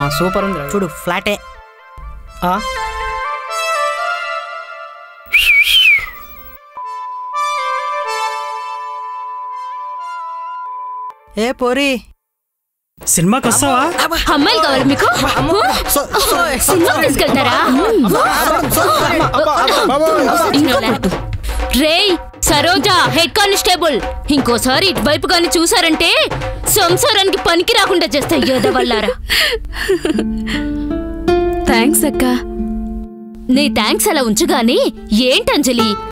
Super ఉంది చూడు ఫ్లాటే ఏ పోరి సినిమాకి వస్తావా? అమ్మాయిలు కావాలి మీకు? సినిమా తీసుకెళ్తారా? రేయ్ సరోజా హెడ్ కానిస్టేబుల్, ఇంకోసారి ఇటువైపు గాని చూసారంటే సంసారానికి పనికి రాకుండా చేస్తాయి ఎదవల్లారా. థ్యాంక్స్ అక్క. నీ థ్యాంక్స్ అలా ఉంచుగాని ఏంటంజలి